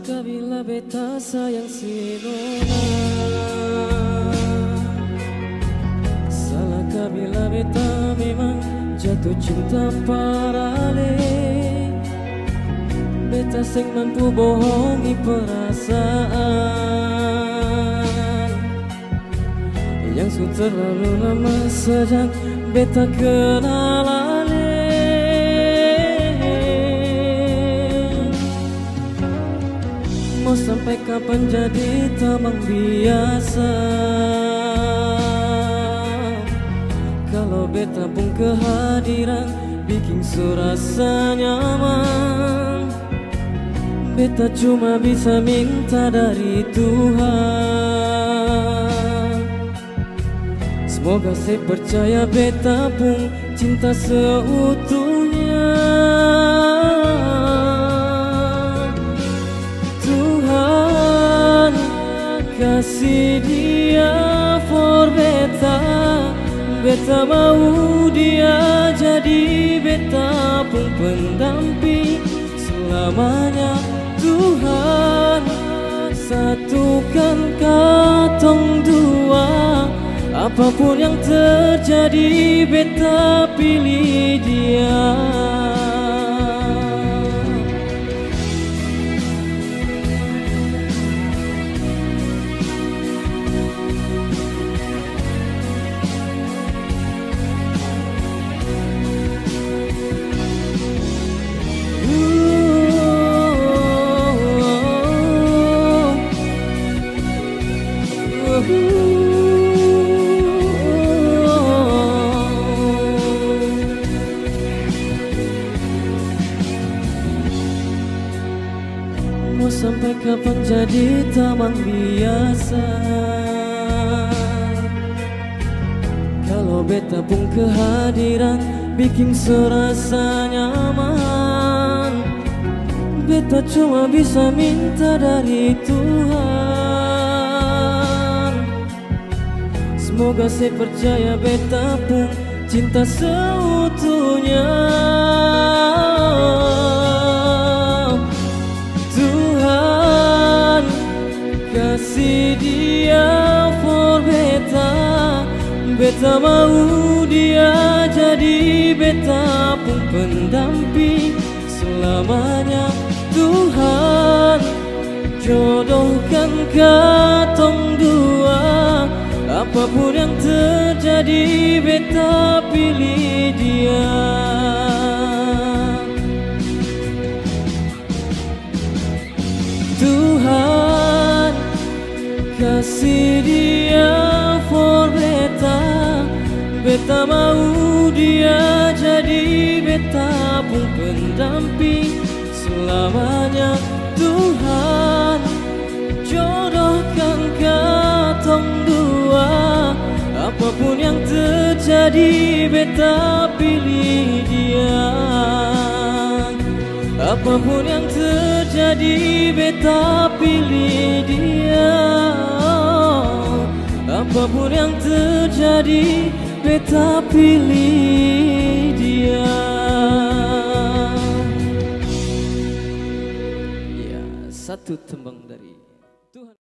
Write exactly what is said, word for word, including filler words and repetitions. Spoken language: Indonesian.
Salahkah bila beta sayang si nona? Salahkah bila beta memang jatuh cinta parale? Beta seng mampu bohongi perasaan yang sudah terlalu lama sejak beta kenal ale. Mau sampai kapan jadi tamang biasa? Kalau beta pun kehadiran bikin surasa nyaman. Beta cuma bisa minta dari Tuhan, semoga saya percaya beta pun cinta seutuhnya. Tuhan kasih dia for beta, beta mau dia jadi beta pun pendamping selamanya. Tuhan satukan katong dua, apapun yang terjadi beta pilih dia. Mau sampai kapan jadi tamang biasa? Kalau beta pun kehadiran bikin serasa nyaman. Beta cuma bisa minta dari Tuhan, semoga saya percaya beta pun cinta seutuhnya. Tuhan kasih dia for beta, beta mau dia jadi beta pun pendamping selamanya. Tuhan jodohkan katong dua, apapun yang terjadi beta pilih dia. Tuhan kasih dia for beta, beta mau dia jadi beta pun pendamping selamanya. Tuhan jodohkan katong dua, apapun yang terjadi beta pilih dia. Apapun yang terjadi beta pilih dia. Apapun yang terjadi beta pilih dia. Ya, satu tembang dari